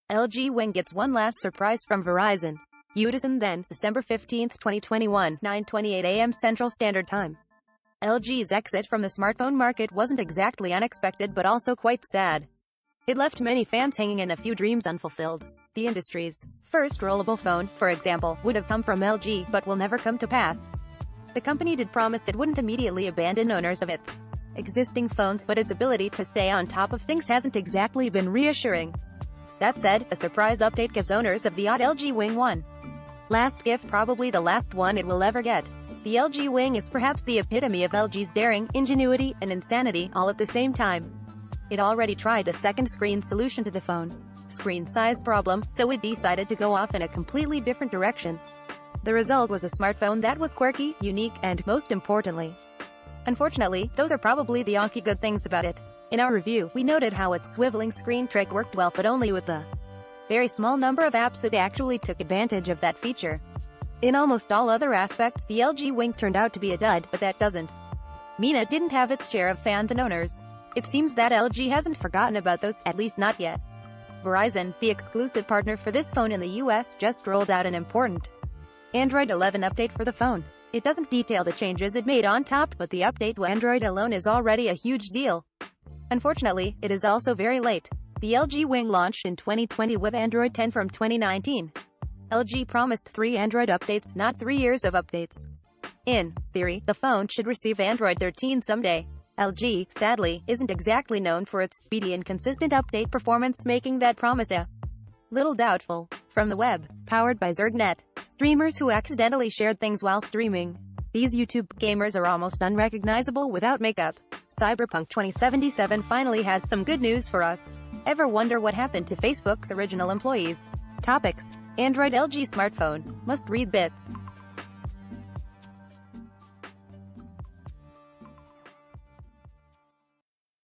LG Wing gets one last surprise from Verizon. Udison then, December 15, 2021, 9:28 a.m. Central Standard Time. LG's exit from the smartphone market wasn't exactly unexpected but also quite sad. It left many fans hanging and a few dreams unfulfilled. The industry's first rollable phone, for example, would have come from LG, but will never come to pass. The company did promise it wouldn't immediately abandon owners of its existing phones, but its ability to stay on top of things hasn't exactly been reassuring. That said, a surprise update gives owners of the odd LG Wing one last gift, probably the last one it will ever get. The LG Wing is perhaps the epitome of LG's daring, ingenuity, and insanity, all at the same time. It already tried a second screen solution to the phone screen size problem, so it decided to go off in a completely different direction. The result was a smartphone that was quirky, unique, and, most importantly, unfortunately, those are probably the only good things about it. In our review, we noted how its swiveling screen trick worked well, but only with a very small number of apps that actually took advantage of that feature. In almost all other aspects, the LG Wing turned out to be a dud, but that doesn't mean it didn't have its share of fans and owners. It seems that LG hasn't forgotten about those, at least not yet. Verizon, the exclusive partner for this phone in the US, just rolled out an important Android 11 update for the phone. It doesn't detail the changes it made on top, but the update to Android alone is already a huge deal. Unfortunately, it is also very late. The LG Wing launched in 2020 with Android 10 from 2019. LG promised 3 Android updates, not 3 years of updates. In theory, the phone should receive Android 13 someday. LG, sadly, isn't exactly known for its speedy and consistent update performance, making that promise a little doubtful. From the web, powered by Zergnet, streamers who accidentally shared things while streaming. These YouTube gamers are almost unrecognizable without makeup. Cyberpunk 2077 finally has some good news for us. Ever wonder what happened to Facebook's original employees? Topics. Android LG smartphone. Must-read bits.